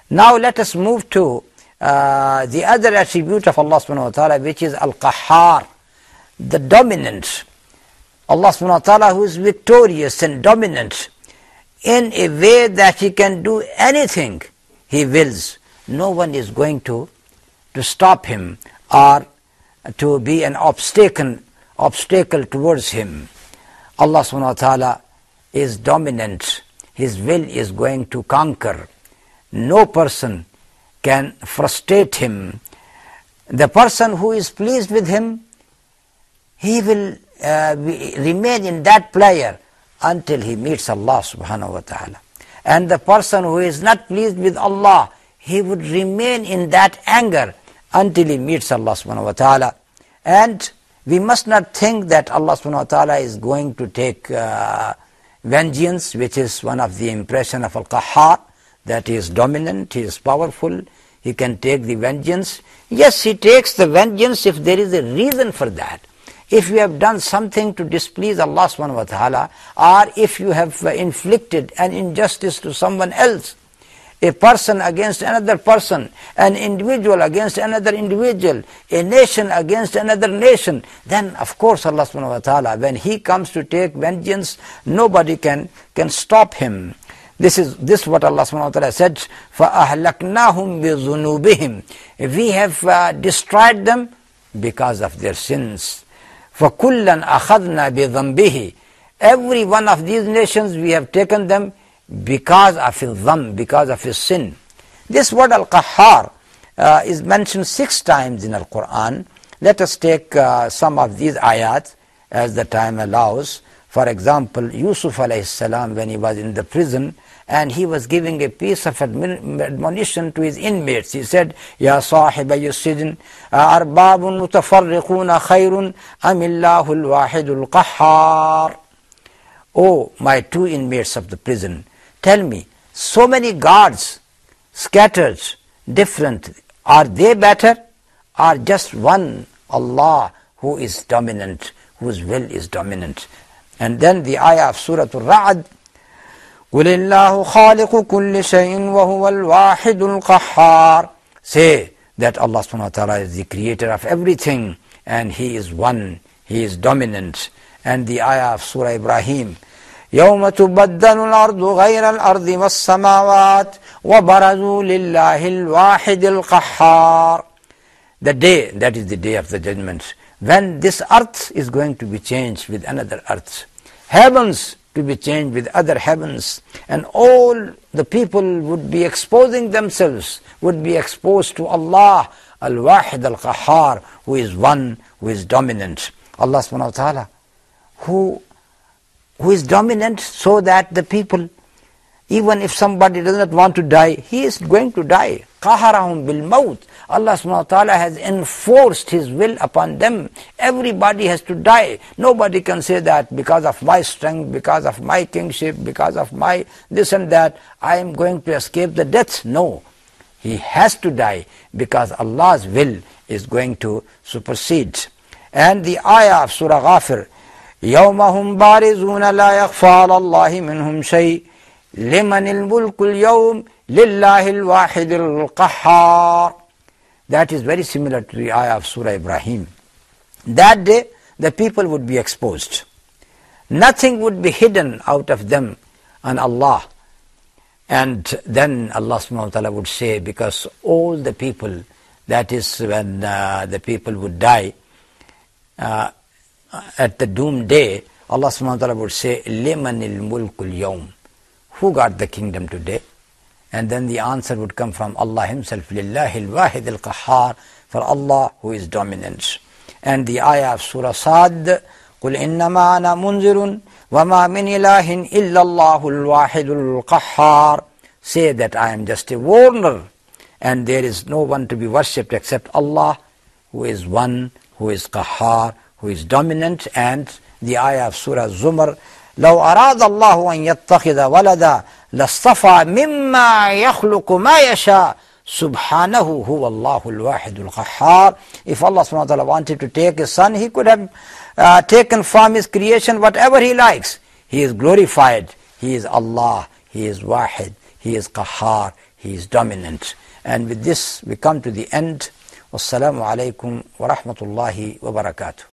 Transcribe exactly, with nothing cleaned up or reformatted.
Now let us move to uh, the other attribute of Allah subhanahu wa ta'ala, which is Al-Qahhaar, the dominant. Allah subhanahu wa ta'ala, who is victorious and dominant in a way that He can do anything He wills. No one is going to, to stop Him or to be an obstacle, obstacle towards Him. Allah subhanahu wa ta'ala is dominant. His will is going to conquer. No person can frustrate Him. The person who is pleased with Him, he will uh, be, remain in that player until he meets Allah subhanahu wa ta'ala. And the person who is not pleased with Allah, he would remain in that anger until he meets Allah subhanahu wa ta'ala. And we must not think that Allah subhanahu wa ta'ala is going to take uh, vengeance, which is one of the impression of Al-Qahhaar, that he is dominant, he is powerful, he can take the vengeance. Yes, he takes the vengeance if there is a reason for that. If you have done something to displease Allah subhanahu wa ta'ala, or if you have inflicted an injustice to someone else, a person against another person, an individual against another individual, a nation against another nation, then of course Allah subhanahu wa ta'ala, when He comes to take vengeance, nobody can, can stop Him. This is this what Allah subhanahu wa ta'ala said, فَأَهْلَكْنَاهُمْ بِذُنُوبِهِمْ. We have uh, destroyed them because of their sins. فَكُلًّا أَخَذْنَا بِذَنْبِهِ. Every one of these nations we have taken them because of his dhanb, because of his sin. This word Al-Qahhaar uh, is mentioned six times in Al-Quran. Let us take uh, some of these ayat as the time allows. For example, Yusuf alayhi salam, when he was in the prison and he was giving a piece of admonition to his inmates, he said, Ya sahibay as-sijn, arbabun mutafarriquna khayrun amillahul wahidul qahhar. Oh, my two inmates of the prison, tell me, so many gods scattered, different, are they better, or just one Allah who is dominant, whose will is dominant? And then the ayah of Surah Al-Ra'd, قُلِ اللَّهُ خَالِقُ كُلِّ شَيْءٍ وَهُوَ الْوَاحِدُ الْقَحَّارُ. Say that Allah subhanahu wa ta'ala is the creator of everything and He is one, He is dominant. And the ayah of Surah Ibrahim, يَوْمَ تُبَدَّلُ الْأَرْضُ غَيْرَ الْأَرْضِ وَالسَّمَاوَاتِ وَبَرَزُوا لِلَّهِ الْوَاحِدِ الْقَحَّارِ. The day, that is the day of the judgment, when this earth is going to be changed with another earth, heavens to be changed with other heavens, and all the people would be exposing themselves, would be exposed to Allah, Al-Wahid Al-Qahhar, who is one, who is dominant. Allah subhanahu wa ta'ala, who, who is dominant so that the people, even if somebody does not want to die, he is going to die. قَهَرَهُمْ بِالْمَوْتِ. Allah subhanahu wa ta'ala has enforced His will upon them. Everybody has to die. Nobody can say that because of my strength, because of my kingship, because of my this and that, I am going to escape the death. No. He has to die because Allah's will is going to supersede. And the ayah of Surah Ghafir, يَوْمَ هُمْ بَارِزُونَ لَا يَخْفَى عَلَى اللَّهِ مِنْهُمْ شَيْءٍ لِمَنِ الْمُلْكُ الْيَوْمِ لِلَّهِ الْوَاحِدِ الْقَحَّارِ. That is very similar to the ayah of Surah Ibrahim. That day, the people would be exposed. Nothing would be hidden out of them and Allah. And then Allah subhanahu wa ta'ala would say, because all the people, that is when uh, the people would die, uh, at the doom day, Allah subhanahu wa ta'ala would say, لِمَنِ الْمُلْكُ الْيَوْمِ. Who got the kingdom today? And then the answer would come from Allah Himself, لِلَّهِ الْوَاحِدِ الْقَحَّارِ, for Allah who is dominant. And the ayah of Surah Sad, قُلْ إِنَّمَا أَنَا مُنذِرٌ وَمَا مِنْ إِلَٰهٍ إِلَّا اللَّهُ الْوَاحِدُ الْقَحَّارِ. Say that I am just a warner, and there is no one to be worshipped except Allah, who is one, who is Qahhar, who is dominant. And the ayah of Surah Zumar, لو أراد الله أن يتخذ ولدا لاصطفى مما يخلق ما يشاء سبحانه هو الله الواحد القهار. If Allah subhanahu wa ta'ala wanted to take His son, He could have uh, taken from His creation whatever He likes. He is glorified. He is Allah. He is Wahid. He is Qahhar. He is dominant. And with this we come to the end. Wassalamu alaikum wa rahmatullahi wa barakatuh.